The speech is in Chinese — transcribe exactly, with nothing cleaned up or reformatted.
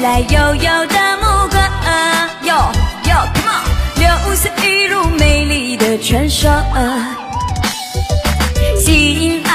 来悠悠的牧歌，哟哟 ，Come on， 六岁一如美丽的传说，心